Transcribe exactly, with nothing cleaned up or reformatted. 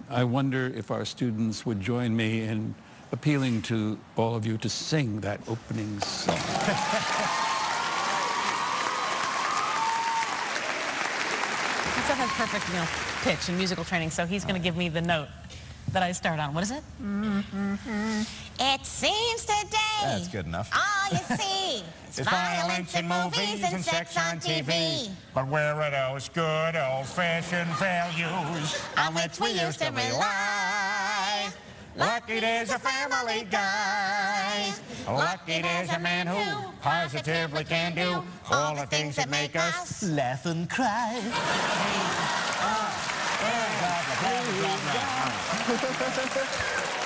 I wonder if our students would join me in appealing to all of you to sing that opening song. Seth has perfect, you know, pitch and musical training, so he's going to give me the note that I start on. What is it? Mm-hmm. It seems today. That's good enough. All you see is violence in movies and sex on T V. But where are those good old-fashioned values on which we used to rely? Lucky there's a family guy. Lucky there's a man who positively can do all the things that make us laugh and cry. Oh, oh,